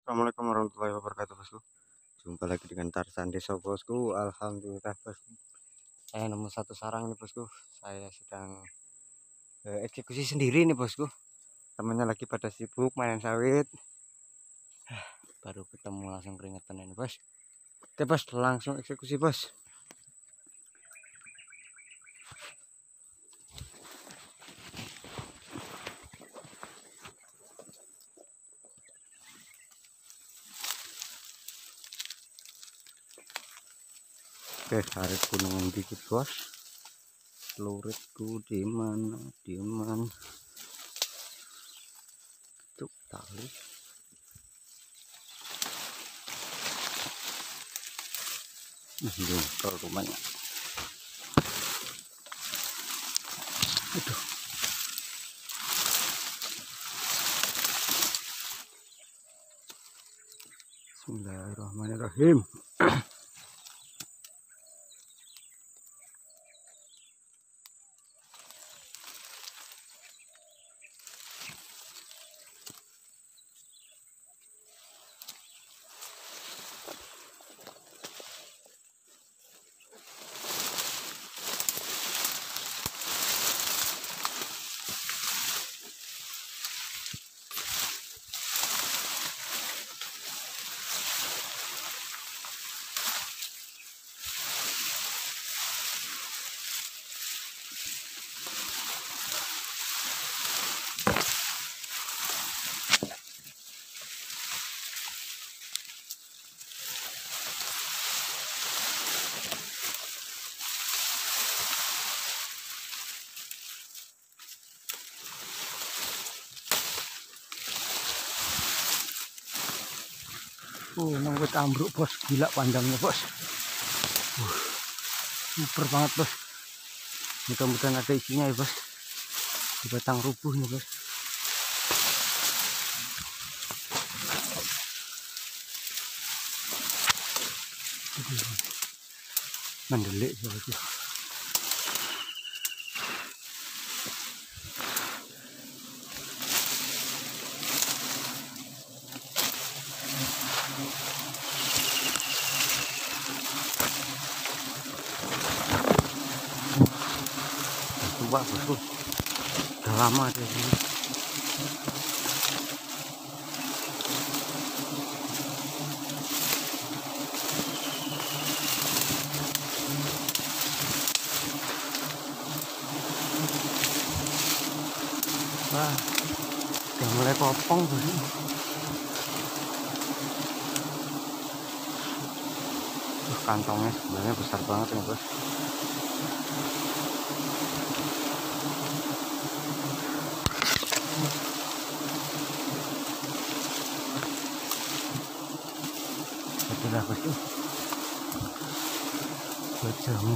Assalamualaikum warahmatullahi wabarakatuh, bosku. Jumpa lagi dengan Tarzan Desa, bosku. Alhamdulillah, bosku. Saya nemu satu sarang nih, bosku. Saya sedang eksekusi sendiri nih, bosku. Temannya lagi pada sibuk main sawit. Baru ketemu langsung keringetan ini, bos. Oke, bos, langsung eksekusi, bos. Oke, tarik gunungan dikit, bos. Luritku di mana? Cuk, tali. Jengkol rumahnya. Aduh. Bismillahirrahmanirrahim. Nangkut ambruk, bos. Gila panjangnya, bos. Super banget, bos. Mudah-mudahan ada isinya ya, bos. Di batang rubuh nih, bos. Mendelik, bos. Tua, bosku. Udah lama di sini. Wah, udah mulai kopong, bosku. Kantongnya sebenarnya besar banget nih, bos. Itulah, bosku, buat jamu.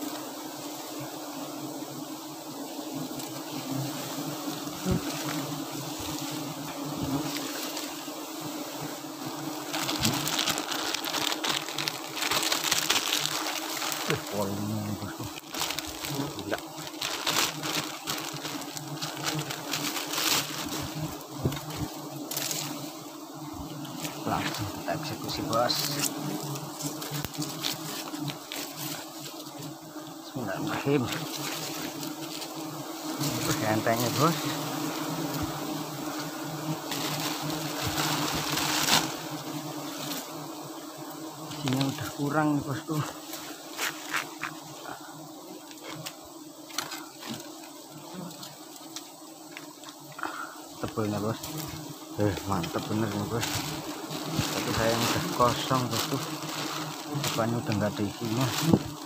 Volumenya, bosku. Gila. Langsung kita eksekusi, bos. Bismillahirrahmanirrahim. Gantengnya, bos. Isinya udah kurang nih, bosku. Tebelnya, bos. Mantap bener nih, bos. Tapi sayang udah kosong, bosku. Depannya udah nggak ada isinya.